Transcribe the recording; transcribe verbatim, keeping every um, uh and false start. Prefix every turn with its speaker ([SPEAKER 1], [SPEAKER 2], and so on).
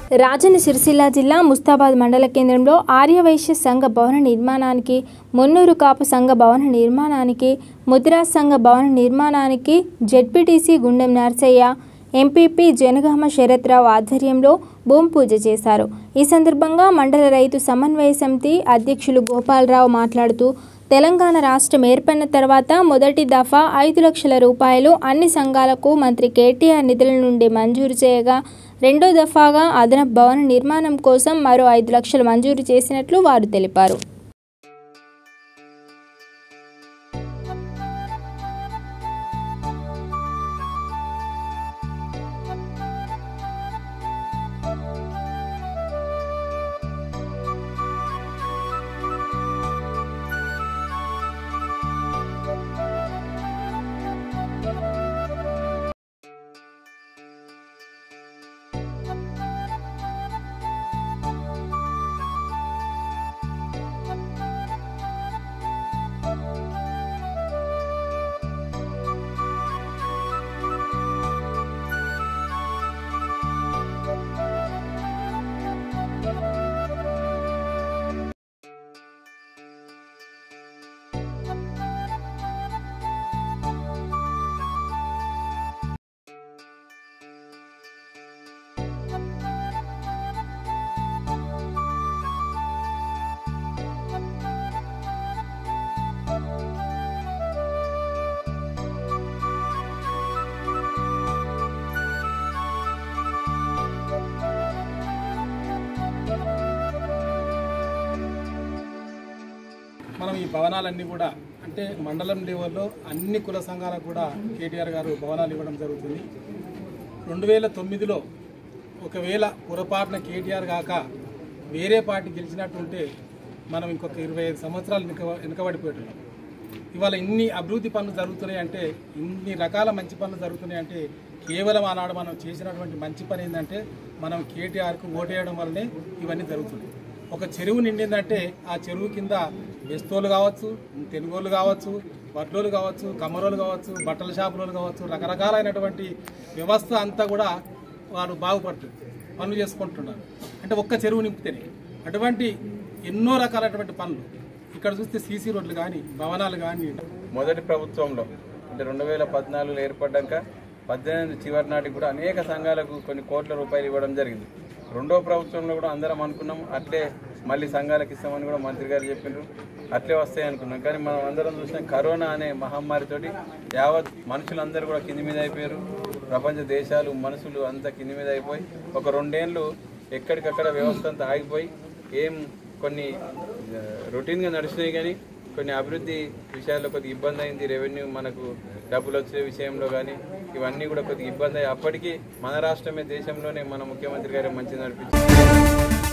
[SPEAKER 1] రాజన్న సిరిసిల్ల జిల్లా ముస్తాబాద్ మండల కేంద్రంలో ఆర్యవైశ్య సంఘ భవన నిర్మాణానికి, మున్నూరు కాపు సంఘ భవన నిర్మాణానికి, ముద్రాజ్ సంఘ భవన నిర్మాణానికి జెడ్పీటీసీ గుండెం నర్సయ్య, ఎంపీపీ జనగామ శరత్రావు ఆధ్వర్యంలో భూమి పూజ చేశారు. ఈ సందర్భంగా మండల రైతు సమన్వయ సమితి అధ్యక్షులు గోపాలరావు మాట్లాడుతూ, తెలంగాణ రాష్ట్రం ఏర్పడిన తర్వాత మొదటి దఫా ఐదు లక్షల రూపాయలు అన్ని సంఘాలకు మంత్రి కేటీఆర్ నిధుల నుండి మంజూరు చేయగా, రెండో దఫాగా అదనపు భవన నిర్మాణం కోసం మరో ఐదు లక్షలు మంజూరు చేసినట్లు వారు తెలిపారు.
[SPEAKER 2] మనం ఈ భవనాలన్నీ కూడా అంటే మండలం లెవెల్లో అన్ని కుల సంఘాలకు కూడా కేటీఆర్ గారు భవనాలు ఇవ్వడం జరుగుతుంది. రెండు వేల తొమ్మిదిలో ఒకవేళ పొరపాటున కేటీఆర్ కాక వేరే పార్టీ గెలిచినట్టుంటే మనం ఇంకొక ఇరవై ఐదు సంవత్సరాలు వెనుక వెనుకబడిపోతున్నాం. ఇవాళ ఇన్ని అభివృద్ధి పనులు జరుగుతున్నాయి అంటే, ఇన్ని రకాల మంచి పనులు జరుగుతున్నాయి అంటే కేవలం ఆనాడు మనం చేసినటువంటి మంచి పని ఏంటంటే మనం కేటీఆర్కు ఓటేయడం వల్లనే ఇవన్నీ జరుగుతున్నాయి. ఒక చెరువు నిండిందంటే ఆ చెరువు కింద బెస్తోలు కావచ్చు, తెలుగోళ్ళు కావచ్చు, వడ్లోలు కావచ్చు, కమ్మరోలు కావచ్చు, బట్టల షాపులు కావచ్చు, రకరకాలైనటువంటి వ్యవస్థ అంతా కూడా వారు బాగుపడుతుంది, పనులు చేసుకుంటున్నారు. అంటే ఒక్క చెరువు నింపితేనే అటువంటి ఎన్నో రకాలైనటువంటి పనులు ఇక్కడ చూస్తే సీసీ రోడ్లు కానీ, భవనాలు కానీ.
[SPEAKER 3] మొదటి ప్రభుత్వంలో అంటే రెండు వేల పద్నాలుగులో ఏర్పడ్డాక పద్దెనిమిది చివరి నాటికి కూడా అనేక సంఘాలకు కొన్ని కోట్ల రూపాయలు ఇవ్వడం జరిగింది. రెండో ప్రభుత్వంలో కూడా అందరం అనుకున్నాం అట్లే మళ్ళీ సంఘాలకు ఇస్తామని కూడా మంత్రి గారు చెప్పినారు, అట్లే వస్తాయి అనుకున్నాం. కానీ మనం అందరం చూసిన కరోనా అనే మహమ్మారితోటి యావత్ మనుషులందరూ కూడా కింది మీద అయిపోయారు. ప్రపంచ దేశాలు మనుషులు అంతా కింది మీద అయిపోయి ఒక రెండేళ్ళు ఎక్కడికక్కడ వ్యవస్థ అంతా ఆగిపోయి ఏం కొన్ని రొటీన్గా నడిచినాయి, కానీ కొన్ని అభివృద్ధి విషయాల్లో కొద్దిగా ఇబ్బంది అయింది. రెవెన్యూ మనకు డబ్బులు వచ్చే విషయంలో కానీ ఇవన్నీ కూడా కొద్దిగా ఇబ్బంది అయ్యి అప్పటికీ మన రాష్ట్రమే దేశంలోనే మన ముఖ్యమంత్రి గారు మంచి నడిపించారు.